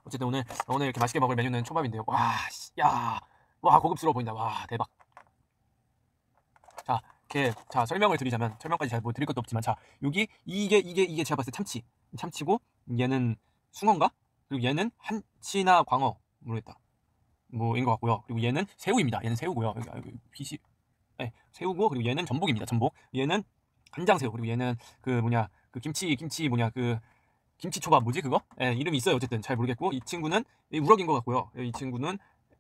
어쨌든 오늘 이렇게 맛있게 먹을 메뉴는 초밥인데요. 와, 씨, 야, 와 고급스러워 보인다. 와 대박. 자, 자 설명을 드리자면 설명까지 잘 뭐 드릴 것도 없지만 자 여기 이게 제가 봤을 때 참치고 얘는 숭어인가? 그리고 얘는 한치나 광어 모르겠다. 뭐인 것 같고요. 그리고 얘는 새우입니다. 얘는 새우고요. 여기 빛이 네, 새우고 그리고 얘는 전복입니다. 전복. 얘는 간장새우. 그리고 얘는 그 뭐냐 그 김치 뭐냐 그 김치초밥 뭐지 그거? 예, 이름이 있어요. 어쨌든 잘 모르겠고 이 친구는 우럭인 것 같고요. 이 친구는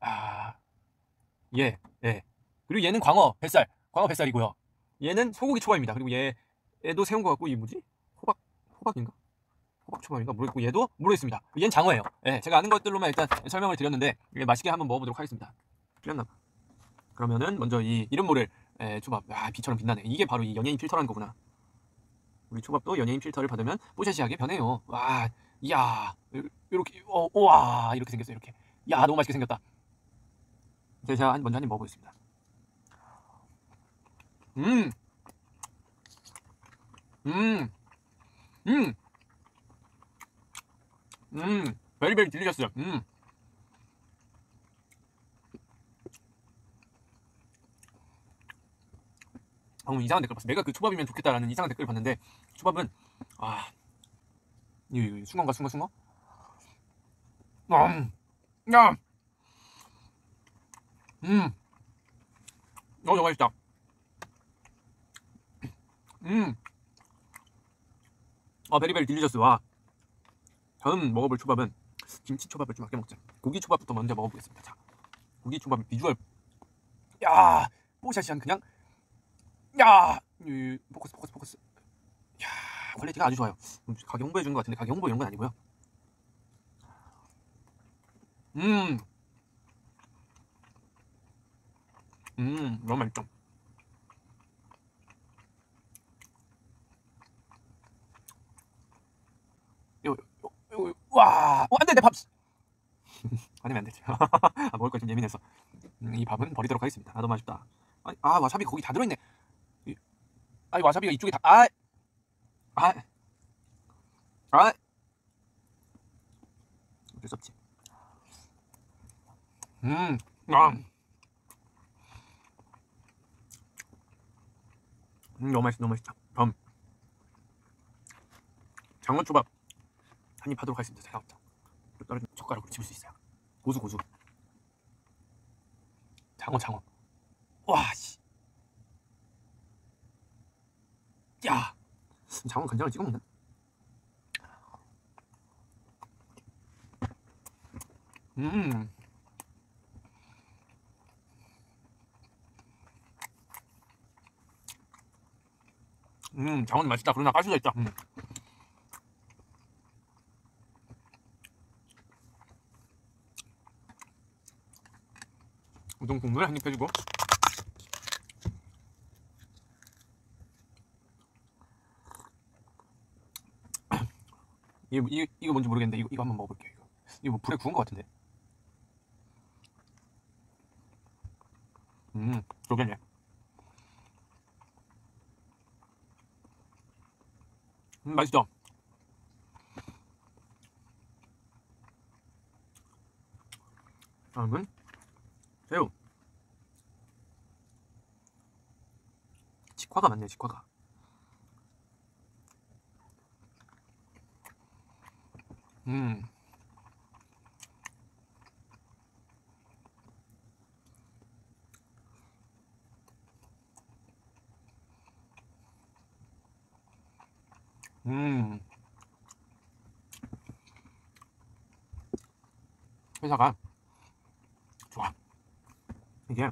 예. 그리고 얘는 광어 뱃살이고요. 얘는 소고기 초밥입니다. 그리고 얘도 새우인 것 같고 이 뭐지? 호박인가? 호박 초밥인가 모르겠고 얘도 모르겠습니다. 얘는 장어예요. 예, 제가 아는 것들로만 일단 설명을 드렸는데 맛있게 한번 먹어보도록 하겠습니다. 틀렸나? 그러면은 먼저 이 이름 모를 초밥. 비처럼 빛나네. 이게 바로 이 연예인 필터라는 거구나. 우리 초밥도 연예인 필터를 받으면 뽀샤시하게 변해요. 와, 이야, 이렇게, 우와, 이렇게 생겼어요. 이렇게. 야, 너무 맛있게 생겼다. 제가 먼저 한 입 먹어보겠습니다. 음, 음, 음, 베리베리 딜리셔스. 방금 이상한 댓글 봤어. 내가 그 초밥이면 좋겠다라는 이상한 댓글을 봤는데 초밥은 이 숭어인가 숭어? 야, 너무 맛있다. 베리베리 딜리셔스. 와, 다음 먹어볼 초밥은 김치 초밥을 좀 아껴 먹자. 고기 초밥부터 먼저 먹어보겠습니다. 자, 고기 초밥 비주얼. 야, 뽀샤시한 그냥. 야, 포커스. 야, 퀄리티가 아주 좋아요. 가게 홍보해 주는 것 같은데 가게 홍보 이런 건 아니고요. 너무 맛있죠. 와, 안돼 내 밥. 아니면 안 되지. 먹을 거 좀 예민해서. 이 밥은 버리도록 하겠습니다. 너무 맛있다. 와사비 거기 다 들어있네. 와사비가 이쪽에 다. 어쩔 수 없지. 너무 맛있다. 다음 장어초밥 한입 하도록 하겠습니다. 잠깐만. 떨어진 젓가락으로 집을 수 있어요. 고수. 장어. 와, 씨. 야, 장어 간장을 찍어 먹네. 장어는 맛있다. 그러나 가시가 있다. 우동 국물 한입 해주고. 이거 뭔지 모르겠는데 이거 한번 먹어볼게요. 이거 뭐 불에 구운 것 같은데. 그러겠네. 맛있어. 다음은 새우. 직화가 맞네. 직화가. 회사가 좋아. 이게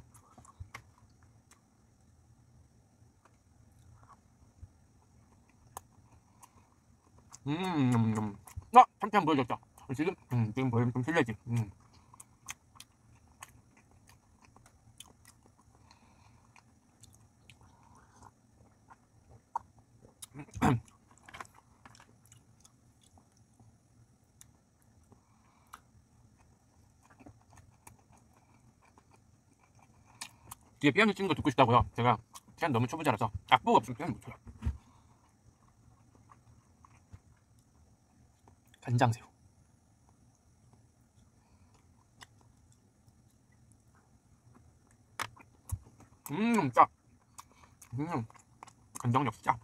참치 안 보여줬다. 지금 보여주면 좀 실례지. 뒤에 피아노 치는 거 듣고 싶다고요. 제가 시간 너무 초보자라서 악보가 없으면 피아노 못 쳐요. 간장새우. 짜. 간장 역시 짜.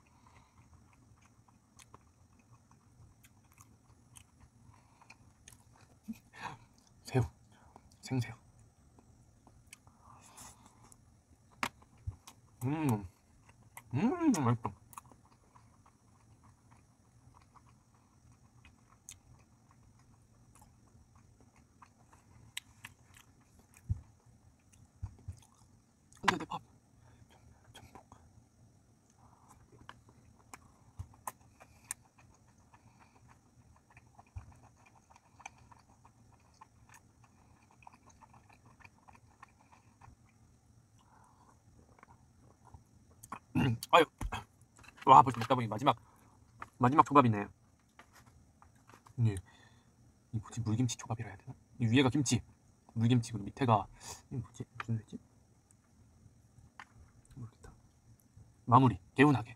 새우, 생새우. 맛있다. 근데 내 밥. 전복. 아유, 와 벌써 먹다 보니 마지막 초밥이네. 이 뭐지, 물김치 초밥이라 해야 되나? 이 위에가 김치, 물김치, 그리고 밑에가 이 뭐지, 무슨 회지? 모르겠다. 마무리 개운하게.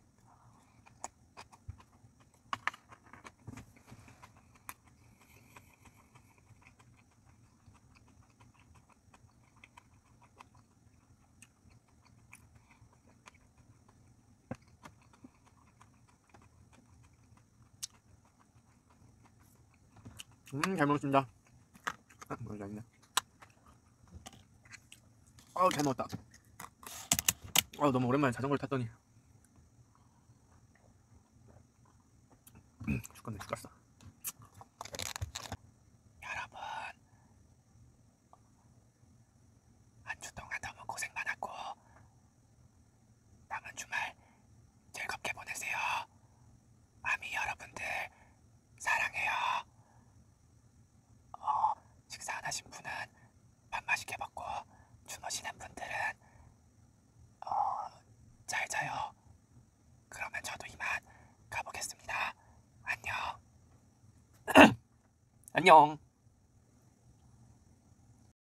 잘 먹었습니다. 뭐지 아니네. 아우 잘 먹었다. 아우 너무 오랜만에 자전거를 탔더니 죽겠네, 죽겠어. 여러분, 한 주 동안 너무 고생 많았고 남은 주말 즐겁게 보내세요. 아미 여러분들 사랑해요. 식사 안 하신 분은 밥 맛있게 먹고 주무시는 분들은 잘 자요. 그러면 저도 이만 가보겠습니다. 안녕. 안녕.